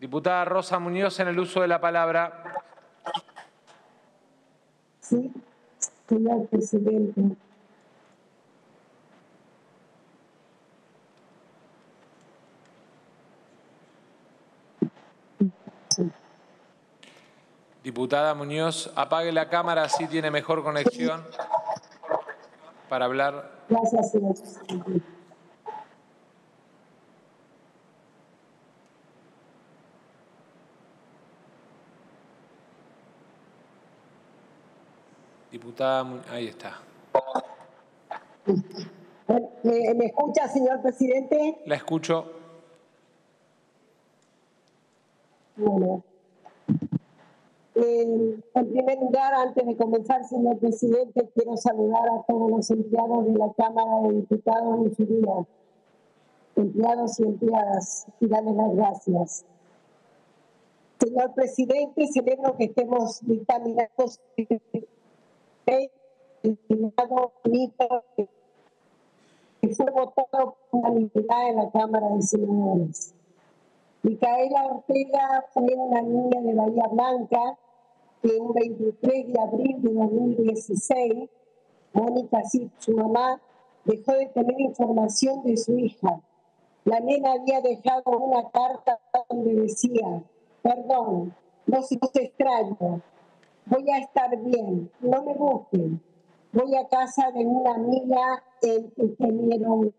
Diputada Rosa Muñoz, en el uso de la palabra. Sí, señor presidente. Diputada Muñoz, apague la cámara, así tiene mejor conexión para hablar. Gracias, señor presidente. Diputada Muñoz, ahí está. ¿Me escucha, señor presidente? La escucho. Bueno. En primer lugar, antes de comenzar, señor presidente, quiero saludar a todos los empleados de la Cámara de Diputados en su día, empleados y empleadas, y darles las gracias. Señor presidente, celebro que estemos dictaminando el finado mito que fue votado por unanimidad en la Cámara de Senadores. Micaela Ortega fue una niña de Bahía Blanca que un 23 de abril de 2016, Mónica Cid, su mamá, dejó de tener información de su hija. La nena había dejado una carta donde decía: perdón, no os extraño, voy a estar bien, no me busquen, voy a casa de una amiga en Ingeniero.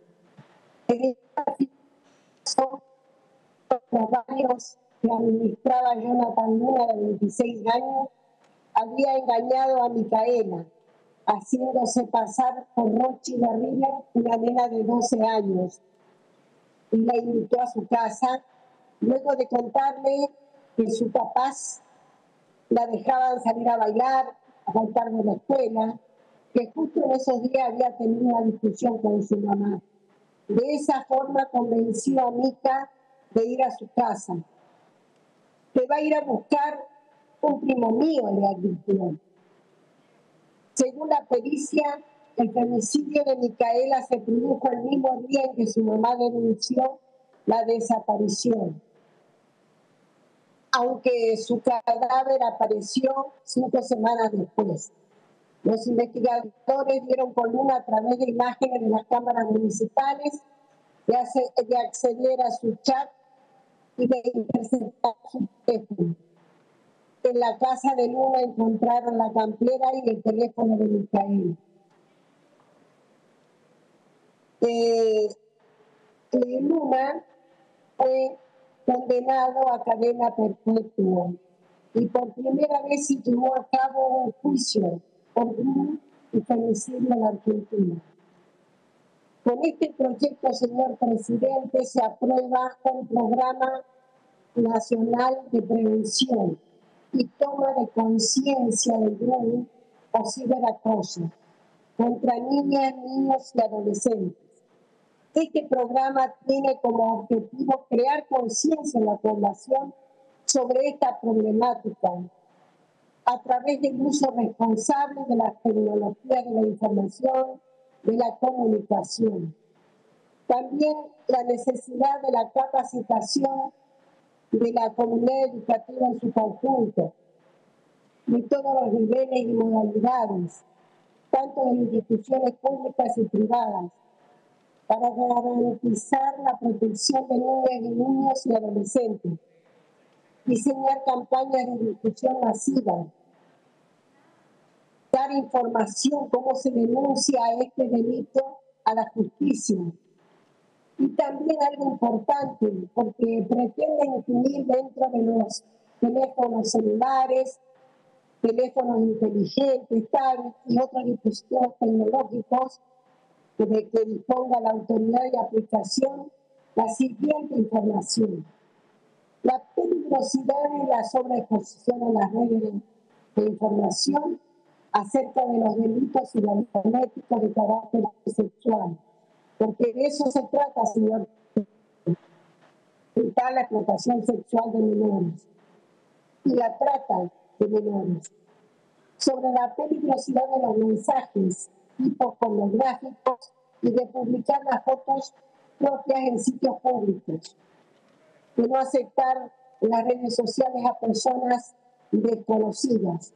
Los varios que administraba Jonathan Luna, de 26 años, había engañado a Micaela, haciéndose pasar por Rochi de River, una nena de 12 años, y la invitó a su casa, luego de contarle que sus papás la dejaban salir a bailar, a faltar de la escuela, que justo en esos días había tenido una discusión con su mamá. De esa forma convenció a Mica de ir a su casa. Te va a ir a buscar un primo mío, le advirtió. Según la pericia, el femicidio de Micaela se produjo el mismo día en que su mamá denunció la desaparición, aunque su cadáver apareció 5 semanas después. Los investigadores dieron con Luna a través de imágenes de las cámaras municipales de acceder a su chat y de interceptar su teléfono. En la casa de Luna encontraron la campera y el teléfono de Micaela. Luna fue condenado a cadena perpetua y por primera vez se llevó a cabo un juicio por un femicidio en Argentina. Con este proyecto, señor presidente, se aprueba un programa nacional de prevención y toma de conciencia del bullying o ciberacoso contra niñas, niños y adolescentes. Este programa tiene como objetivo crear conciencia en la población sobre esta problemática a través del uso responsable de las tecnologías de la información, de la comunicación. También la necesidad de la capacitación de la comunidad educativa en su conjunto, de todos los niveles y modalidades, tanto de instituciones públicas y privadas, para garantizar la protección de niñas y niños y adolescentes, diseñar campañas de difusión masiva, dar información cómo se denuncia este delito a la justicia. Y también algo importante, porque pretenden incluir dentro de los teléfonos celulares, teléfonos inteligentes, tablets y otros dispositivos tecnológicos de que disponga la autoridad de aplicación la siguiente información: la peligrosidad y la sobreexposición en las redes de información acerca de los delitos cibernéticos de carácter sexual, porque de eso se trata, señor, evitar la explotación sexual de menores y la trata de menores, sobre la peligrosidad de los mensajes tipo pornográficos y de publicar las fotos propias en sitios públicos, de no aceptar en las redes sociales a personas desconocidas.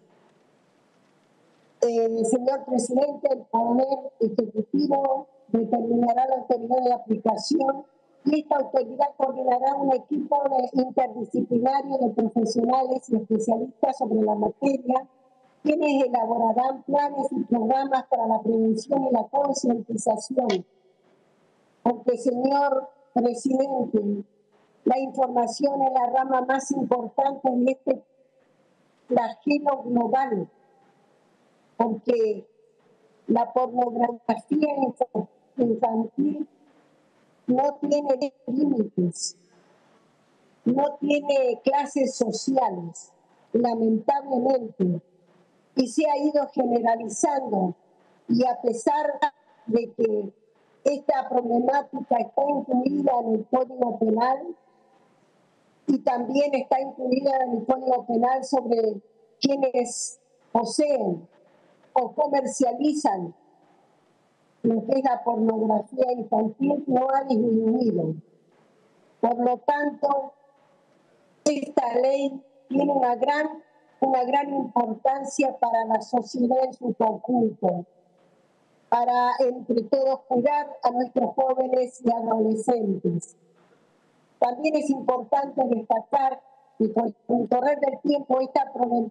Señor presidente, el Poder Ejecutivo determinará la autoridad de aplicación y esta autoridad coordinará un equipo interdisciplinario de profesionales y especialistas sobre la materia, quienes elaborarán planes y programas para la prevención y la concientización. Porque, señor presidente, la información es la rama más importante de este flagelo global, porque la pornografía infantil no tiene límites, no tiene clases sociales, lamentablemente, y se ha ido generalizando, y a pesar de que esta problemática está incluida en el Código Penal y también está incluida en el Código Penal sobre quienes poseen o comercializan lo que es la pornografía infantil, no ha disminuido. Por lo tanto, esta ley tiene una gran importancia para la sociedad en su conjunto, para entre todos cuidar a nuestros jóvenes y adolescentes. También es importante destacar que con el correr del tiempo esta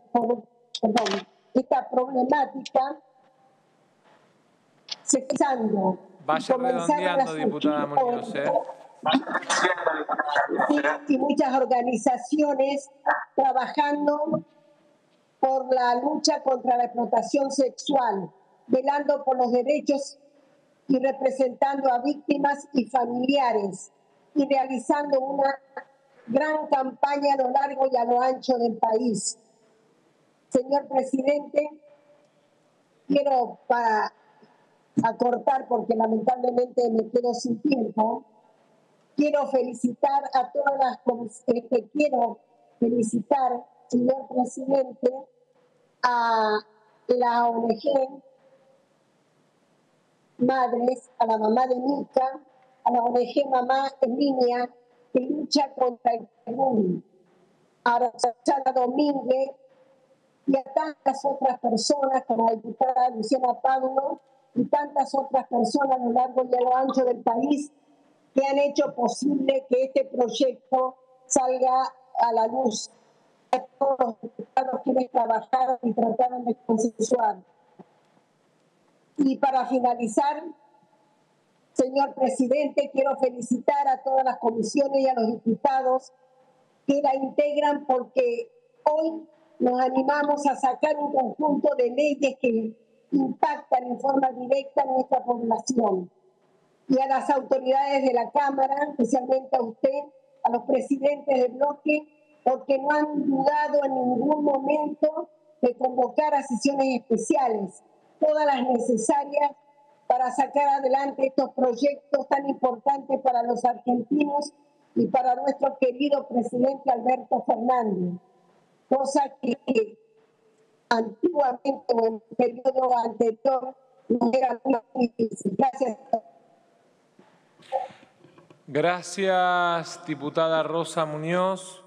problemática se está dando. Vaya redondeando, diputada Muñoz, y muchas organizaciones trabajando por la lucha contra la explotación sexual, velando por los derechos y representando a víctimas y familiares, y realizando una gran campaña a lo largo y a lo ancho del país. Señor presidente, quiero, para acortar porque lamentablemente me quedo sin tiempo, quiero felicitar a todas las comisiones, señor presidente, a la ONG Madres, a la mamá de Mica, a la ONG Mamá en Línea, que lucha contra el bullying, a Rosana Domínguez y a tantas otras personas, como la diputada Luciana Pablo, y tantas otras personas a lo largo y a lo ancho del país que han hecho posible que este proyecto salga a la luz. A todos los diputados quienes trabajaron y trataron de consensuar. Y para finalizar, señor presidente, quiero felicitar a todas las comisiones y a los diputados que la integran, porque hoy nos animamos a sacar un conjunto de leyes que impactan en forma directa a nuestra población. Y a las autoridades de la Cámara, especialmente a usted, a los presidentes del bloque, porque no han dudado en ningún momento de convocar a sesiones especiales, todas las necesarias para sacar adelante estos proyectos tan importantes para los argentinos y para nuestro querido presidente Alberto Fernández, cosa que antiguamente o en el periodo anterior no era muy difícil. Gracias. Gracias, diputada Rosa Muñoz.